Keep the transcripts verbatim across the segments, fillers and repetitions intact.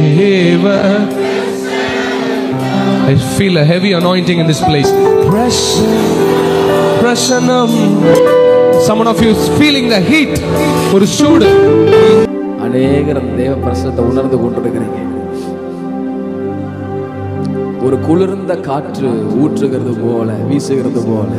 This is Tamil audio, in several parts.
Deva. I feel a heavy anointing in this place. Prasanam. Someone of you is feeling the heat. ஒரு சூடு. அநேகர் தேவ பிரசன்னத்தை உணர்ந்து கொண்டிருக்கிறீங்க. ஒரு குளிர்ந்த காற்று ஊற்றுகிறது போல, வீசுகிறது போல.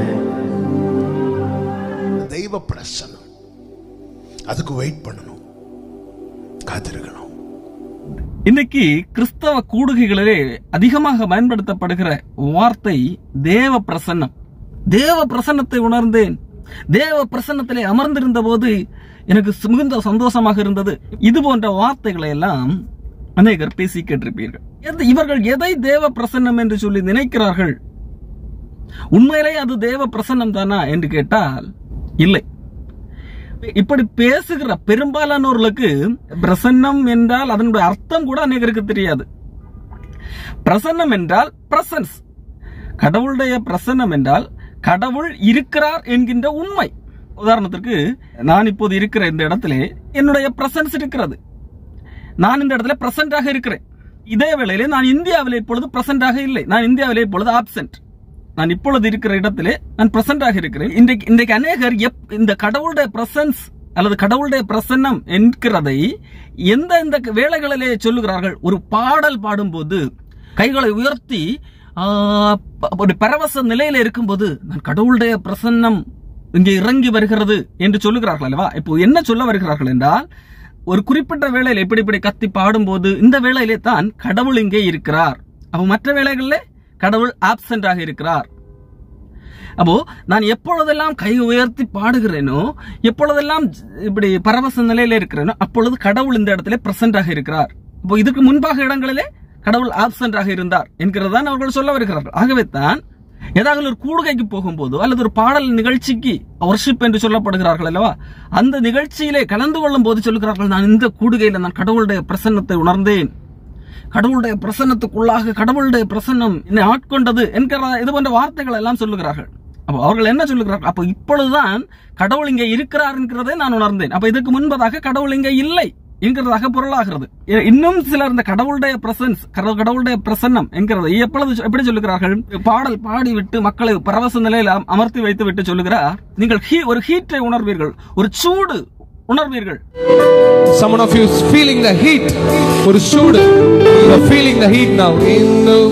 தெய்வ பிரசன்னம். அதுக்கு வெயிட் பண்ணணும், காத்திருக்கணும். இன்னைக்கு கிறிஸ்தவ கூடுகைகளிலே அதிகமாக பயன்படுத்தப்படுகிற வார்த்தை தேவ பிரசன்னம். தேவ பிரசன்னத்தை உணர்ந்தேன். தேவ பிரசன்னத்திலே அமர்ந்திருந்த போது எனக்கு மிகுந்த சந்தோஷமாக இருந்தது. இது போன்ற வார்த்தைகளை எல்லாம் அநேகர் பேசி கேட்டிருப்பீர்கள். இவர்கள் எதை தேவ பிரசன்னம் என்று சொல்லி நினைக்கிறார்கள்? உண்மையிலே அது தேவ பிரசன்னம் தானா என்று கேட்டால் இல்லை. இப்படி பேசுகிற பெரும்பாலானோர்களுக்கு பிரசன்னம் என்றால் அதனுடைய அர்த்தம் கூட அநேகருக்கு தெரியாது. பிரசன்னம் என்றால் பிரசன்ஸ். கடவுளுடைய பிரசன்னம் என்றால் கடவுள் இருக்கிறார் என்கின்ற உண்மை. உதாரணத்திற்கு, நான் இப்போது இருக்கிற இந்த இடத்துல என்னுடைய பிரசன்ஸ் இருக்கிறது. நான் இந்த இடத்துல பிரசன்டாக இருக்கிறேன். இதே வேளையிலே நான் இந்தியாவிலே இப்பொழுது பிரசன்டாக இல்லை. நான் இந்தியாவிலே இப்பொழுது ஆப்சென்ட். நான் இப்பொழுது இருக்கிற இடத்திலே நான் பிரசன்டாக இருக்கிறேன். இன்றைக்கு இன்றைக்கு அநேகர் இந்த கடவுளுடைய பிரசன்ஸ் அல்லது கடவுளுடைய பிரசன்னம் என்கிறதை எந்த இந்த வேளைகளிலே சொல்லுகிறார்கள்? ஒரு பாடல் பாடும்போது கைகளை உயர்த்தி ஒரு பரவச நிலையில இருக்கும்போது நான் கடவுளுடைய பிரசன்னம் இங்கே இறங்கி வருகிறது என்று சொல்லுகிறார்கள் அல்லவா? இப்போ என்ன சொல்ல வருகிறார்கள் என்றால், ஒரு குறிப்பிட்ட வேளையில இப்படி இப்படி கத்தி பாடும்போது இந்த வேளையிலே தான் கடவுள் இங்கே இருக்கிறார். அப்போ மற்ற வேளைகளிலே கடவுள் ஆப்சென்ட் ஆக இருக்கிறார். அப்போ நான் எப்பொழுதெல்லாம் கை உயர்த்தி பாடுகிறேனோ, எப்பொழுதெல்லாம் இப்படி பரவச நிலையில இருக்கிறேனோ, அப்பொழுது கடவுள் இந்த இடத்துல பிரசன்ட் ஆக இருக்கிறார். அப்போ இதுக்கு முன்பாக இடங்களிலே கடவுள் ஆப்சென்ட் ஆக இருந்தார் என்கிறதான் அவர்கள் சொல்ல வருகிறார்கள். ஆகவே தான் ஏதாவது ஒரு கூடுகைக்கு போகும்போது அல்லது ஒரு பாடல் நிகழ்ச்சிக்கு வர்ஷிப் என்று சொல்லப்படுகிறார்கள் அல்லவா, அந்த நிகழ்ச்சியிலே கலந்து கொள்ளும் போது சொல்லுகிறார்கள், நான் இந்த கூடுகையில நான் கடவுளுடைய பிரசன்னத்தை உணர்ந்தேன். கடவுளுடைய பிரசன்னத்துக்குள்ளாக கடவுளுடைய பிரசன்னம் என்னை ஆட்கொண்டது என்கிற இது போன்ற வார்த்தைகள் எல்லாம் சொல்லுகிறார்கள். அப்போ அவர்கள் என்ன சொல்லுகிறார்கள்? அப்போ இப்பொழுதுதான் கடவுள் இங்கே இருக்கிறார் என்கிறதை நான் உணர்ந்தேன். அப்ப இதுக்கு முன்பதாக கடவுள் இங்கே இல்லை என்கிறதாக பொருளாகிறது. இன்னும் சிலர் இந்த கடவுளுடைய பிரசன்ஸ், கடவுளுடைய பிரசன்னம் என்கிறதை எப்பொழுது எப்படி சொல்லுகிறார்கள்? பாடல் பாடி விட்டு மக்களை பரவச நிலையில் அமர்த்தி வைத்து விட்டு சொல்லுகிறார், நீங்கள் ஒரு ஹீட்டை உணர்வீர்கள், ஒரு சூடு உணர்வீர்கள். Someone of you is feeling the heat. ஒரு சூடு. You are feeling the heat now. In the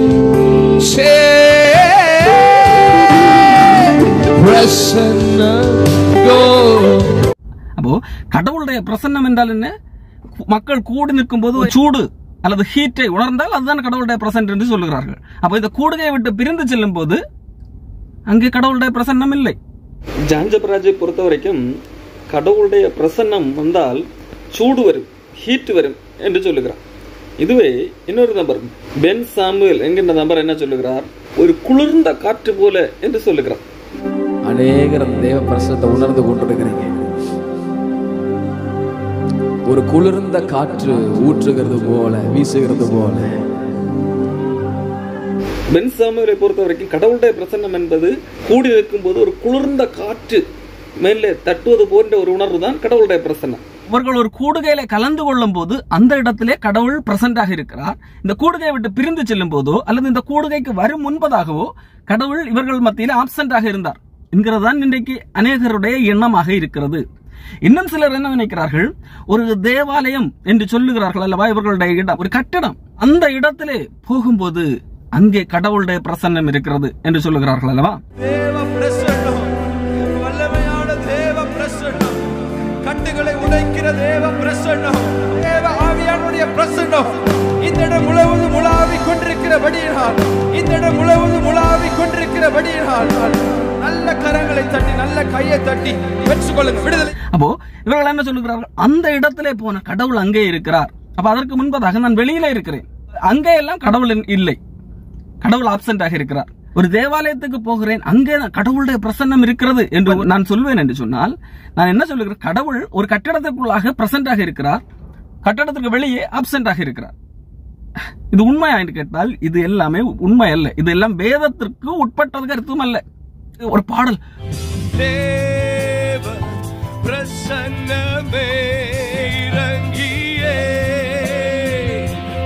பிரசன்னம் go. அப்போ கடவுளுடைய பிரசன்னம் என்றால் என்ன? மக்கள் கூடி நிற்கும் போது சூடு அல்லது ஹீட்டை உணர்ந்தால் அதுதான் கடவுளுடைய பிரசன்னம் என்று சொல்லுகிறார்கள். அப்போ இந்த கூடுகையை விட்டு பிரிந்து செல்லும் போது அங்கே கடவுளுடைய பிரசன்னம் இல்லை. ஜான் ஜெபராஜை பொறுத்த வரைக்கும் கடவுளுடைய பிரசன்னம் வந்தால் சூடு வரும், ஹீட் வரும் என்று சொல்லுகிறார். இதுவே இன்னொரு நபர் பென் சாமுவேல் என்கின்ற நபர் என்ன சொல்லுகிறார்? ஒரு குளிர்ந்த காற்று போல என்று சொல்லுகிறார். அநேகர் தேவ பிரசன்னத்தை உணர்ந்து கொண்டிருக்கிறீங்க. ஒரு குளிர்ந்த காற்று ஊற்றுகிறது போல, வீசுகிறது போல. பென் சாமுவேலை பொறுத்த வரைக்கும் கடவுளுடைய பிரசன்னம் என்பது கூடி நிற்கும் போது ஒரு குளிர்ந்த காற்று மேலே தட்டுவது போன்ற ஒரு உணர்வு தான் கடவுளுடைய பிரசன்னம். இவர்கள் ஒரு கூடுகையில கலந்து கொள்ளும் போது அந்த இடத்திலே கடவுள் பிரசன்டாக இருக்கிறார். இந்த கூடுகையை விட்டு பிரிந்து செல்லும் போதோ அல்லது இந்த கூடுகைக்கு வரும் முன்பதாகவோ கடவுள் இவர்கள் மத்தியில் ஆப்சென்டாக இருந்தார் என்கிறதான் இன்றைக்கு அநேகருடைய எண்ணமாக இருக்கிறது. இன்னும் சிலர் என்ன நினைக்கிறார்கள்? ஒரு தேவாலயம் என்று சொல்லுகிறார்கள் அல்லவா, இவர்களுடைய இடம் ஒரு கட்டிடம். அந்த இடத்திலே போகும்போது அங்கே கடவுளுடைய பிரசன்னம் இருக்கிறது என்று சொல்லுகிறார்கள் அல்லவா. தேவ பிரசன்னம், வல்லமையான தேவ பிரசன்னம், கட்டுகளை உடைக்கிற தேவ பிரசன்னம், தேவ ஆவியானுடைய பிரசன்னம் இந்த இடம் முழுவதும் உலாவி கொண்டிருக்கிறபடியினால், இந்த இடம் முழுவதும் உலாவி கொண்டிருக்கிறபடியினால் நல்ல கரங்களை தட்டி நல்ல கையை தட்டி பெற்றுக்கொள்ளுங்க விடுதலை. அப்போ இவர்கள் என்ன சொல்லுகிறார்கள்? அந்த இடத்திலே போன கடவுள் அங்கே இருக்கிறார். அப்ப அதற்கு முன்பதாக நான் வெளியில இருக்கிறேன், அங்கே எல்லாம் கடவுள் இல்லை, கடவுள் ஆப்சென்ட் ஆக இருக்கிறார். ஒரு தேவாலயத்துக்கு போகிறேன், அங்கே கடவுளுடைய பிரசன்னம் இருக்கிறது என்று நான் சொல்வேன் என்று சொன்னால் நான் என்ன சொல்லுகிறேன்? கடவுள் ஒரு கட்டடத்திற்குள்ளாக பிரசன்ட் ஆக இருக்கிறார், கட்டடத்துக்கு வெளியே ஆப்சென்ட் ஆக இருக்கிறார். இது உண்மையா என்று கேட்டால் இது எல்லாமே உண்மை அல்ல. இது எல்லாம் வேதத்திற்கு உட்பட்டது கருத்தும் அல்ல. ஒரு பாடல், தேவ பிரசன்னமே இறங்கியே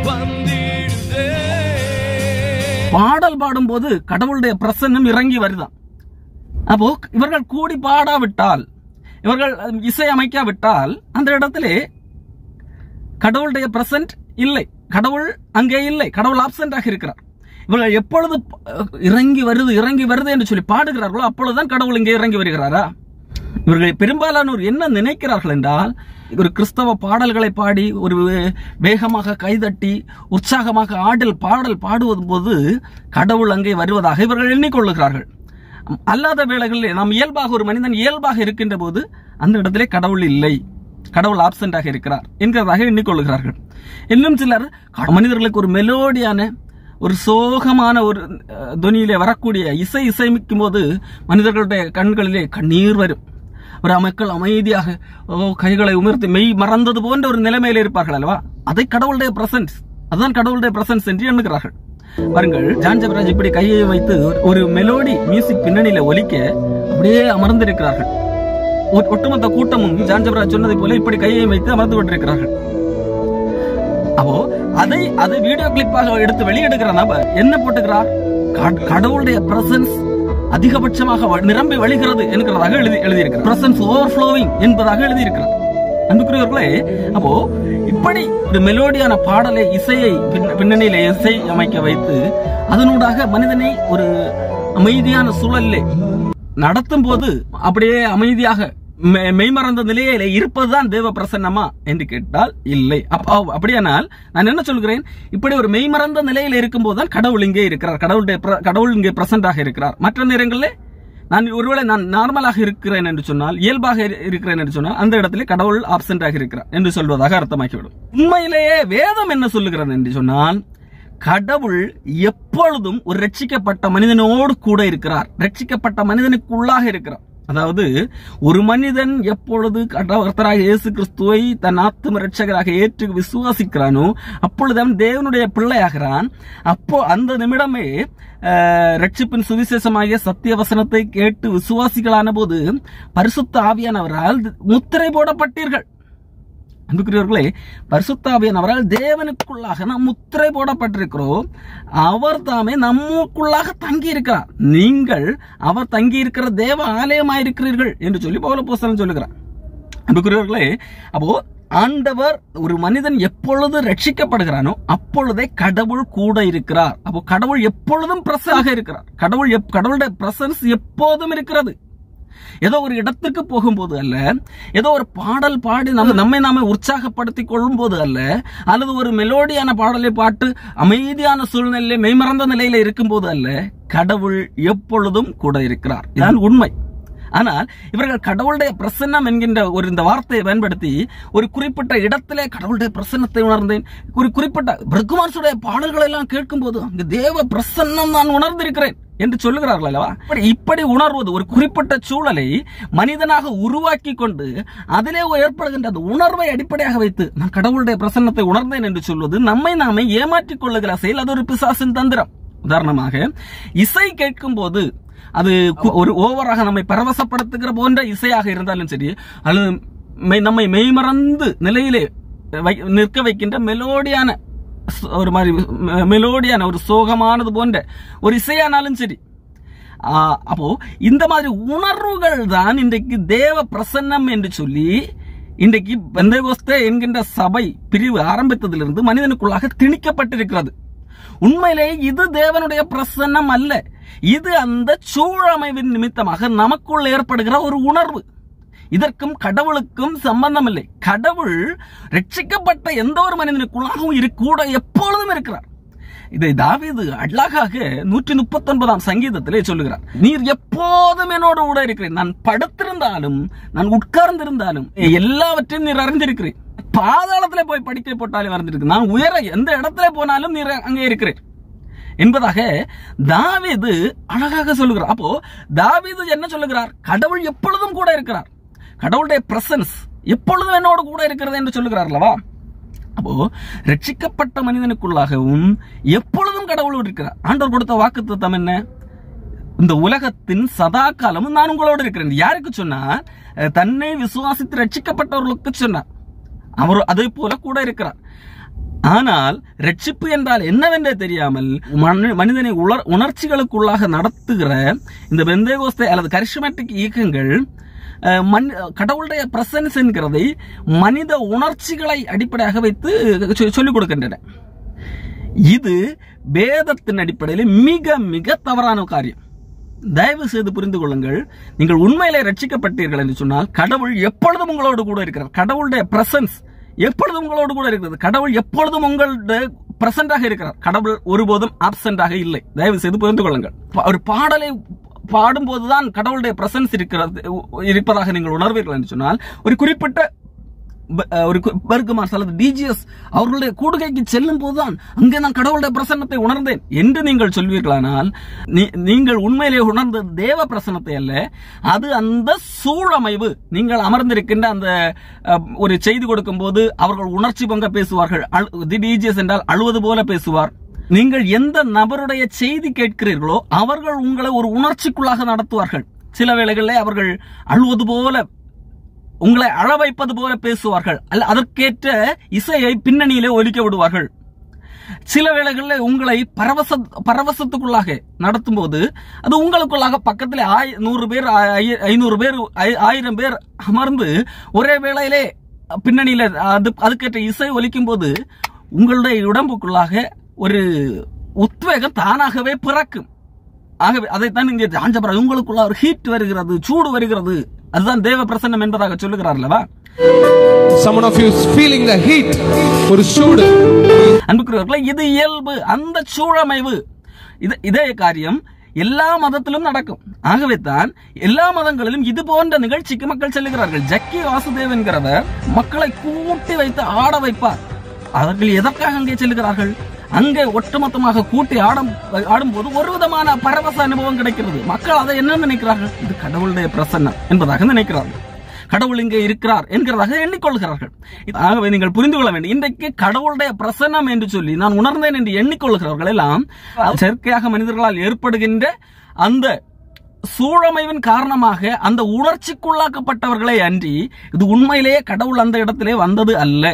பாடல் பாடும்போது கடவுளுடைய பிரசன்னம் இறங்கி வருதான். அப்போ இவர்கள் கூடி பாடாவிட்டால், இவர்கள் இசை அமைக்காவிட்டால் அந்த இடத்திலே கடவுளுடைய பிரசன்ட் இல்லை, கடவுள் அங்கே இல்லை, கடவுள் ஆப்சென்டாக இருக்கிறார். இவர்கள் எப்பொழுது இறங்கி வருது இறங்கி வருது என்று சொல்லி பாடுகிறார்களோ அப்பொழுதுதான் கடவுள் இங்கே இறங்கி வருகிறாரா? இவர்கள் பெரும்பாலானோர் என்ன நினைக்கிறார்கள் என்றால், ஒரு கிறிஸ்தவ பாடல்களை பாடி ஒரு வேகமாக கைதட்டி உற்சாகமாக ஆடல் பாடல் பாடுவது போது கடவுள் அங்கே வருவதாக இவர்கள் எண்ணிக்கொள்ளுகிறார்கள். அல்லாத வேளைகளில் நாம் இயல்பாக ஒரு மனிதன் இயல்பாக இருக்கின்ற போது அந்த இடத்திலே கடவுள் இல்லை, கடவுள் ஆப்சென்டாக இருக்கிறார் என்கிறதாக எண்ணிக்கொள்ளுகிறார்கள். இன்னும் சிலர் மனிதர்களுக்கு ஒரு மெலோடியான ஒரு சோகமான ஒரு துணியிலே வரக்கூடிய இசை இசைமிக்கும் போது மனிதர்களுடைய கண்களிலே கண்ணீர் வரும். ஒரு மக்கள் அமைதியாக கைகளை உயர்த்தி மெய் மறந்தது போன்ற ஒரு நிலைமையில இருப்பார்கள் அல்லவா? அதை கடவுளுடைய பிரசன்ஸ், அதுதான் கடவுளுடைய பிரசன்ஸ் என்று எண்ணுகிறார்கள். பாருங்கள், ஜான் ஜெபராஜ் இப்படி கையை வைத்து ஒரு மெலோடி மியூசிக் பின்னணியில ஒலிக்க அப்படியே அமர்ந்திருக்கிறார்கள். ஒட்டுமொத்த கூட்டமும் ஜான் ஜெபராஜ் சொன்னதை போல இப்படி கையை வைத்து அமர்ந்து கொண்டிருக்கிறார்கள். அப்போ அதை அதை வீடியோ கிளிப்பாக எடுத்து வெளியிடுகிற நபர் என்ன போட்டுக்கிறார்? கடவுளுடைய பிரசன்ஸ் அதிகபட்சமாக நிரம்பி வழிகிறது என்கிறதாக எழுதி எழுதியிருக்கிறார். பிரசன்ஸ் ஓவர்ஃப்ளோவிங் என்பதாக எழுதியிருக்கிறார். அன்புக்குரியவர்களே, அப்போ இப்படி ஒரு மெலோடியான பாடலை இசையை பின்னணியில இசை அமைக்க வைத்து அதனூடாக மனிதனை ஒரு அமைதியான சூழலிலே நடத்தும் போது அப்படியே அமைதியாக மெய்மறந்த நிலையில இருப்பதுதான் தேவ பிரசன்னமா என்று கேட்டால் இல்லை. அப்படியானால் நான் என்ன சொல்கிறேன், இப்படி ஒரு மெய்மறந்த நிலையில இருக்கும் போதுதான் கடவுள் இங்கே இருக்கிறார், கடவுளுடைய கடவுள் இங்கே பிரசன்டாக இருக்கிறார். மற்ற நேரங்களில் நான் ஒருவேளை நான் நார்மலாக இருக்கிறேன் என்று சொன்னால், இயல்பாக இருக்கிறேன் என்று சொன்னால் அந்த இடத்துல கடவுள் ஆப்சென்டாக இருக்கிறார் என்று சொல்வதாக அர்த்தமாக்கிவிடும். உண்மையிலேயே வேதம் என்ன சொல்லுகிறது என்று சொன்னால், கடவுள் எப்பொழுதும் ஒரு ரட்சிக்கப்பட்ட மனிதனோடு கூட இருக்கிறார், ரட்சிக்கப்பட்ட மனிதனுக்குள்ளாக இருக்கிறார். அதாவது ஒரு மனிதன் எப்பொழுது கர்த்தராகிய இயேசு கிறிஸ்துவை தன் ஆத்தும ரட்சகராக ஏற்று விசுவாசிக்கிறானோ அப்பொழுது அவன் தேவனுடைய பிள்ளையாகிறான். அப்போ அந்த நிமிடமே ரட்சிப்பின் சுவிசேஷமாகிய சத்திய வசனத்தை கேட்டு விசுவாசிகளான போது பரிசுத்த ஆவியானவரால் முத்திரை போடப்பட்டீர்கள். அன்புக்குரியவர்களே, பரிசுத்த ஆவியானவரால் தேவனுக்குள்ளாக நாம் முத்திரை போடப்பட்டிருக்கிறோம். அவர் தாமே நமக்குள்ளாக தங்கி இருக்கிறார். நீங்கள் அவர் தங்கி இருக்கிற தேவ ஆலயமாயிருக்கிறீர்கள் என்று சொல்லி பவுல் அப்போஸ்தலன் சொல்லுகிறார். அன்புக்குரியவர்களே, அப்போ ஆண்டவர் ஒரு மனிதன் எப்பொழுது ரட்சிக்கப்படுகிறானோ அப்பொழுதே கடவுள் கூட இருக்கிறார். அப்போ கடவுள் எப்பொழுதும் பிரசனாக இருக்கிறார். கடவுள் கடவுளுடைய பிரசன்ஸ் எப்போதும் இருக்கிறது. ஏதோ ஒரு இடத்துக்கு போகும்போது அல்ல, ஏதோ ஒரு பாடல் பாடி நம்ம நம்மை நாமே உற்சாகப்படுத்திக் கொள்ளும் போது அல்ல, அல்லது ஒரு மெலோடியான பாடலை பாட்டு அமைதியான சூழ்நிலையில மெய்மறந்த நிலையில இருக்கும் போது அல்ல, கடவுள் எப்பொழுதும் கூட இருக்கிறார். இதுதான் உண்மை. ஆனால் இவர்கள் கடவுளுடைய பிரசன்னம் என்கின்ற ஒரு இந்த வார்த்தையை பயன்படுத்தி ஒரு குறிப்பிட்ட இடத்திலே கடவுளுடைய பிரசன்னத்தை உணர்ந்தேன், ஒரு குறிப்பிட்ட பிரகுமான்சுடைய பாடல்களை எல்லாம் கேட்கும் போது அங்கு தேவ பிரசன்னம் நான் உணர்ந்திருக்கிறேன் என்று சொல்லுகிறார்கள் அல்லவா? இப்படி உணர்வது ஒரு குறிப்பிட்ட சூழலை மனிதனாக உருவாக்கி கொண்டு அதிலே ஏற்படுகின்ற அந்த உணர்வை அடிப்படையாக வைத்து நான் கடவுளுடைய பிரசன்னத்தை உணர்ந்தேன் என்று சொல்வது நம்மை நாமே ஏமாற்றிக் கொள்ளுகிற செயல். அது ஒரு பிசாசின் தந்திரம். உதாரணமாக, இசை கேட்கும் போது அது ஒரு ஓவராக நம்மை பரவசப்படுத்துகிற போன்ற இசையாக இருந்தாலும் சரி, அல்லது நம்மை மெய்மறந்து நிலையிலே நிற்க வைக்கின்ற மெலோடியான ஒரு மாதிரி மெலோடியான ஒரு சோகமானது போன்ற ஒரு இசையானாலும் சரி, அப்போ இந்த மாதிரி உணர்வுகள் தான் இன்றைக்கு தேவ பிரசன்னம் என்று சொல்லி இன்றைக்கு பெந்தேகோஸ்தே என்கின்ற சபை பிரிவு ஆரம்பித்ததிலிருந்து மனிதனுக்குள்ளாக திணிக்கப்பட்டிருக்கிறது. உண்மையிலே இது தேவனுடைய பிரசன்னம் அல்ல, இது அந்த சூழமைவின் நிமித்தமாக நமக்குள் ஏற்படுகிற ஒரு உணர்வு. இதற்கும் கடவுளுக்கும் சம்பந்தம் இல்லை. கடவுள் ரட்சிக்கப்பட்ட எந்த ஒரு மனிதனுக்குள்ளாகவும் கூட எப்பொழுதும் இருக்கிறார். இதை தாவீது அழகாக நூற்றி முப்பத்தி ஒன்பதாம் சங்கீதத்திலே சொல்லுகிறார். நீர் எப்போதும் என்னோடு கூட இருக்கிறேன், நான் படுத்திருந்தாலும் நான் உட்கார்ந்திருந்தாலும் எல்லாவற்றையும் நீர் அறிந்திருக்கிறேன். பாதாளத்திலே போய் படிக்க போட்டாலே அறிந்திருக்கு, நான் உயர எந்த இடத்துல போனாலும் நீர் அங்கே இருக்கிறேன் என்பதாக தாவீது அழகாக சொல்லுகிறார். அப்போ தாவீது என்ன சொல்லுகிறார்? கடவுள் எப்பொழுதும் கூட இருக்கிறார், கடவுளுடைய பிரசன்ஸ் எப்பொழுதும் என்னோடு கூட இருக்கிறது என்று சொல்லுகிறார் அல்லவா? அப்போ ரட்சிக்கப்பட்ட மனிதனுக்குள்ளாகவும் எப்பொழுதும் கடவுள் இருக்கிறார். ஆண்டவர் கொடுத்த வாக்குத்தத்தம் என்ன? இந்த உலகத்தின் சதா காலமும் நான் உங்களோடு இருக்கிறேன். யாருக்கு சொன்னார்? தன்னை விசுவாசித்து ரட்சிக்கப்பட்டவர்களுக்கு சொன்னார். அவர் அதே போல கூட இருக்கிறார். ஆனால் ரட்சிப்பு என்றால் என்னவென்றே தெரியாமல் மனிதனை உணர்ச்சிகளுக்குள்ளாக நடத்துகிற இந்த பெந்தேகோஸ்தே அல்லது கரிஸ்மேட்டிக் இயக்கங்கள் கடவுளுடைய பிரசன்ஸ் என்கிறதை மனித உணர்ச்சிகளை அடிப்படையாக வைத்து சொல்லிக் கொடுக்கின்றன. இது வேதத்தின் அடிப்படையில் மிக மிக தவறான காரியம். தயவு செய்து புரிந்து கொள்ளுங்கள். நீங்கள் உண்மையிலே ரட்சிக்கப்பட்டீர்கள் என்று சொன்னால் கடவுள் எப்பொழுதும் உங்களோடு கூட இருக்கிறார். கடவுளுடைய பிரசன்ஸ் எப்பொழுதும் உங்களோடு கூட இருக்கிறது. கடவுள் எப்பொழுதும் உங்களுடைய பிரசன்டாக இருக்கிறார். கடவுள் ஒருபோதும் ஆப்சென்டாக இல்லை. தயவு செய்து புரிந்து கொள்ளுங்கள். ஒரு பாடலை பாடும்போதுதான் கடவுளுடைய பிரசன்ஸ் இருக்கிறது இருப்பதாக நீங்கள் உணர்வீர்கள் என்று சொன்னால் ஒரு குறிப்பிட்ட ஒரு பெர்கமாஸ் அல்லது டிஜிஎஸ் அவர்களுடைய கூடுகைக்கு செல்லும் போதுதான் அங்கே நான் கடவுளுடைய பிரசன்னத்தை உணர்ந்தேன் என்று நீங்கள் சொல்வீர்களானால் நீங்கள் உண்மையிலே உணர்ந்த தேவ பிரசன்னத்தை அல்ல, அது அந்த சூழமைவு. நீங்கள் அமர்ந்திருக்கின்ற அந்த ஒரு செய்தி கொடுக்கும் போது அவர்கள் உணர்ச்சி பொங்க பேசுவார்கள். டிஜிஎஸ் என்றால் அழுவது போல பேசுவார். நீங்கள் எந்த நபருடைய செய்தி கேட்கிறீர்களோ அவர்கள் உங்களை ஒரு உணர்ச்சிக்குள்ளாக நடத்துவார்கள். சில வேளைகளில் அவர்கள் அழுவது போல உங்களை அழ வைப்பது போல பேசுவார்கள். அல்ல அதற்கேற்ற இசையை பின்னணியிலே ஒலிக்க விடுவார்கள். சில வேளைகளில் உங்களை பரவச பரவசத்துக்குள்ளாக நடத்தும் போது அது உங்களுக்குள்ளாக பக்கத்தில் நூறு பேர் ஐநூறு பேர் ஆயிரம் பேர் அமர்ந்து ஒரே வேளையிலே பின்னணியில அது அதுக்கேற்ற இசை ஒலிக்கும் போது உங்களுடைய உடம்புக்குள்ளாக ஒரு உத்வேகம் தானாகவே பிறக்கும். ஆகவே அதைத்தான் இங்கே ஆஞ்சபுரம் உங்களுக்குள்ள ஒரு ஹீட் வருகிறது, சூடு வருகிறது. அதுதான் தேவ பிரசன்னம் என்பதாக சொல்லுகிறார்களவா. Some of you is feeling the heat. ஒரு சூடு. அன்புக்குரியவர்களே, இது இயல்பு, அந்த சூழமைவு. இதே காரியம் எல்லா மதத்திலும் நடக்கும். ஆகவே தான் எல்லா மதங்களிலும் இது போன்ற நிகழ்ச்சிக்கு மக்கள் செல்லுகிறார்கள். ஜக்கி வாசுதேவ் என்கிறவர் மக்களை கூட்டி வைத்து ஆட வைப்பார். அவர்கள் எதற்காக அங்கே செல்லுகிறார்கள்? அங்கே ஒட்டுமொத்தமாக கூட்டி ஆடும் ஆடும் போது ஒரு விதமான பரவச அனுபவம் கிடைக்கிறது. மக்கள் அதை என்ன நினைக்கிறார்கள்? இது கடவுளுடைய பிரசன்னம் என்பதாக நினைக்கிறார்கள். கடவுள் இங்கே இருக்கிறார் என்கிறதாக எண்ணிக்கொள்கிறார்கள். ஆகவே நீங்கள் புரிந்து கொள்ள வேண்டும், இன்றைக்கு கடவுளுடைய பிரசன்னம் என்று சொல்லி நான் உணர்ந்தேன் என்று எண்ணிக்கொள்கிறவர்கள் எல்லாம் செயற்கையாக மனிதர்களால் ஏற்படுகின்ற அந்த சூழமைவின் காரணமாக அந்த உணர்ச்சிக்குள்ளாக்கப்பட்டவர்களே அன்றி இது உண்மையிலேயே கடவுள் அந்த இடத்திலே வந்தது அல்ல.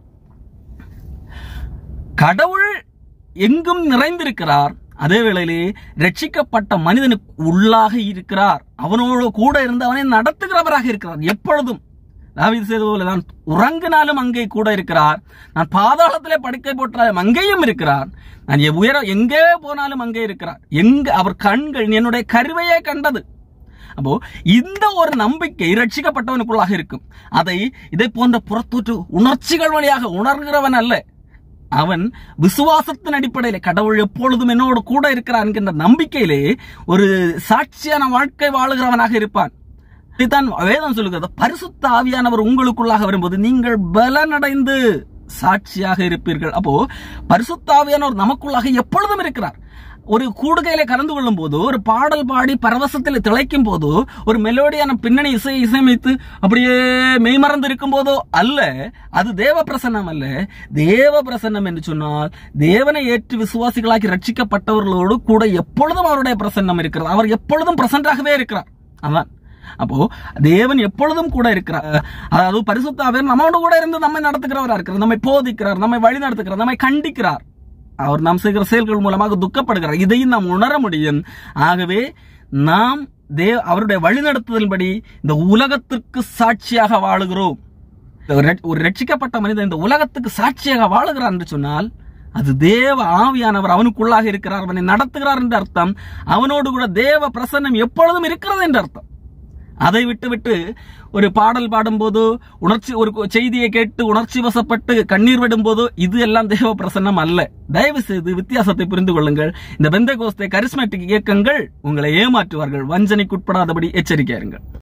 கடவுள் எங்கும் நிறைந்திருக்கிறார். அதே வேளையிலே ரட்சிக்கப்பட்ட மனிதனுக்கு உள்ளாக இருக்கிறார். அவனோடு கூட இருந்து அவனை நடத்துகிறவராக இருக்கிறார். எப்பொழுதும் தாவீது செய்தது போல, நான் உறங்கினாலும் அங்கே கூட இருக்கிறார். நான் பாதாளத்திலே படுக்கை போட்டாலும் அங்கேயும் இருக்கிறார். நான் உயர எங்கே போனாலும் அங்கே இருக்கிறார். எங்க அவர் கண்கள் என்னுடைய கருவையே கண்டது. அப்போ இந்த ஒரு நம்பிக்கை ரட்சிக்கப்பட்டவனுக்குள்ளாக இருக்கும். அதை இதை போன்ற புறத்தூற்று உணர்ச்சிகள் வழியாக உணர்கிறவன் அல்ல. அவன் விசுவாசத்தின் அடிப்படையில் கடவுள் எப்பொழுதும் என்னோடு கூட இருக்கிறான் என்கின்ற நம்பிக்கையிலே ஒரு சாட்சியான வாழ்க்கை வாழுகிறவனாக இருப்பான். இதுதான் வேதம் சொல்லுகிறது. பரிசுத்த ஆவியானவர் உங்களுக்குள்ளாக வரும்போது நீங்கள் பலனடைந்து சாட்சியாக இருப்பீர்கள். அப்போ பரிசுத்த ஆவியானவர் நமக்குள்ளாக எப்பொழுதும் இருக்கிறார். ஒரு கூடுகையில கலந்து கொள்ளும் போதோ, ஒரு பாடல் பாடி பரவசத்தில் திளைக்கும் போதோ, ஒரு மெலோடியான பின்னணி இசை இசையமைத்து அப்படியே மெய்மறந்து இருக்கும் போதோ அல்ல. அது தேவ பிரசன்னம் அல்ல. தேவ பிரசன்னம் என்று சொன்னால் தேவனை ஏற்று விசுவாசிகளாக்கி ரட்சிக்கப்பட்டவர்களோடு கூட எப்பொழுதும் அவருடைய பிரசன்னம் இருக்கிறது. அவர் எப்பொழுதும் பிரசன்டாகவே இருக்கிறார். அதான் அப்போ தேவன் எப்பொழுதும் கூட இருக்கிறார். அதாவது பரிசுத்த ஆவியானவர் நம்மோடு கூட இருந்து நம்மை நடத்துகிறவராக இருக்கிறார், நம்மை போதிக்கிறார், நம்மை வழி நடத்துகிறார், நம்மை கண்டிக்கிறார். அவர் நாம் செய்கிற செயல்கள் மூலமாக துக்கப்படுகிறார். இதையும் நாம் உணர முடியும். ஆகவே நாம் தேவ அவருடைய வழிநடத்துதலின்படி இந்த உலகத்திற்கு சாட்சியாக வாழுகிறோம். ஒரு ரட்சிக்கப்பட்ட மனிதன் இந்த உலகத்துக்கு சாட்சியாக வாழுகிறார் என்று சொன்னால் அது தேவ ஆவியானவர் அவனுக்குள்ளாக இருக்கிறார், அவனை நடத்துகிறார் என்ற அர்த்தம். அவனோடு கூட தேவ பிரசன்னம் எப்பொழுதும் இருக்கிறது என்ற அர்த்தம். அதை விட்டு விட்டு ஒரு பாடல் பாடும் போதோ, உணர்ச்சி ஒரு செய்தியை கேட்டு உணர்ச்சி வசப்பட்டு கண்ணீர் விடும் போதோ இது எல்லாம் தேவ பிரசன்னம் அல்ல. தயவு செய்து வித்தியாசத்தை புரிந்து கொள்ளுங்கள். இந்த பெந்தெகோஸ்தே கரிஸ்மேட்டிக் இயக்கங்கள் உங்களை ஏமாற்றுவார்கள். வஞ்சனைக்குட்படாதபடி எச்சரிக்கையா இருங்கள்.